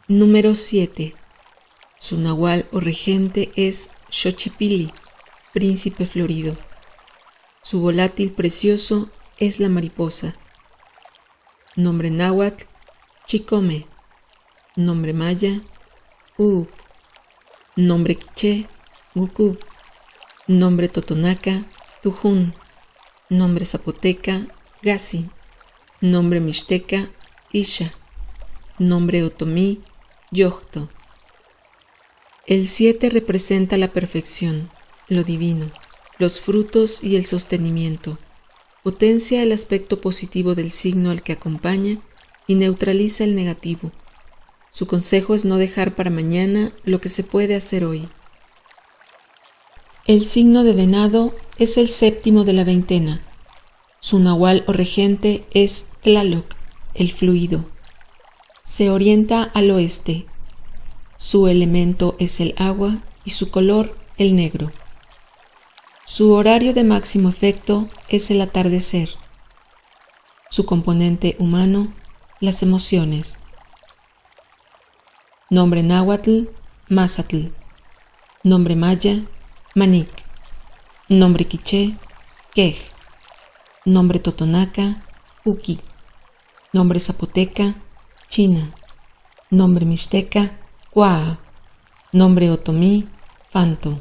Número 7. Su nahual o regente es Xochipilli, príncipe florido. Su volátil precioso es la mariposa. Nombre náhuatl, Chicome. Nombre maya, Uuk. Nombre quiché, Gucú. Nombre totonaca, Tujún. Nombre zapoteca, Gasi. Nombre mixteca, Isha. Nombre otomí, Yochto. El 7 representa la perfección, lo divino, los frutos y el sostenimiento. Potencia el aspecto positivo del signo al que acompaña y neutraliza el negativo. Su consejo es no dejar para mañana lo que se puede hacer hoy. El signo de Venado es el 7º de la veintena. Su nahual o regente es Tlaloc, el fluido. Se orienta al oeste. Su elemento es el agua y su color el negro. Su horario de máximo efecto es el atardecer. Su componente humano, las emociones. Nombre náhuatl, Mazatl. Nombre maya, Manic. Nombre quiché, Quej. Nombre totonaca, Uki. Nombre zapoteca, China. Nombre mixteca, Cuaa. Nombre otomí, Fanto.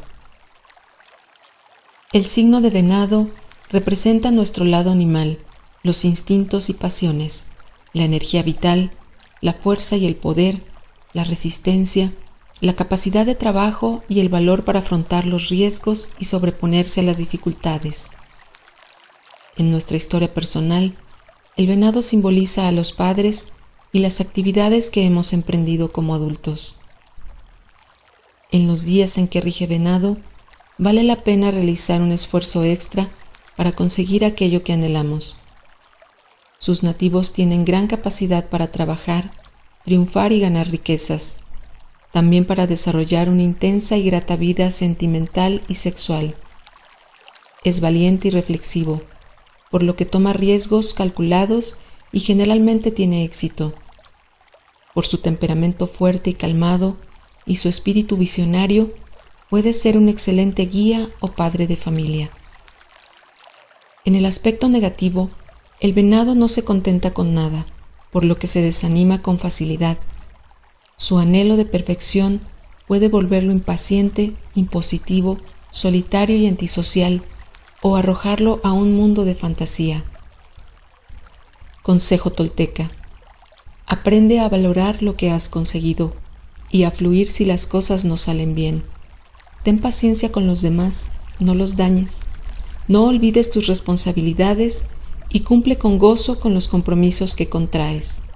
El signo de Venado representa nuestro lado animal, los instintos y pasiones, la energía vital, la fuerza y el poder, la resistencia, la capacidad de trabajo y el valor para afrontar los riesgos y sobreponerse a las dificultades. En nuestra historia personal, el venado simboliza a los padres y las actividades que hemos emprendido como adultos. En los días en que rige Venado, vale la pena realizar un esfuerzo extra para conseguir aquello que anhelamos. Sus nativos tienen gran capacidad para trabajar, triunfar y ganar riquezas, también para desarrollar una intensa y grata vida sentimental y sexual. Es valiente y reflexivo, por lo que toma riesgos calculados y generalmente tiene éxito. Por su temperamento fuerte y calmado y su espíritu visionario, puede ser un excelente guía o padre de familia. En el aspecto negativo, el venado no se contenta con nada, por lo que se desanima con facilidad. Su anhelo de perfección puede volverlo impaciente, impositivo, solitario y antisocial, o arrojarlo a un mundo de fantasía. Consejo tolteca: aprende a valorar lo que has conseguido y a fluir si las cosas no salen bien. Ten paciencia con los demás, no los dañes. No olvides tus responsabilidades y cumple con gozo con los compromisos que contraes.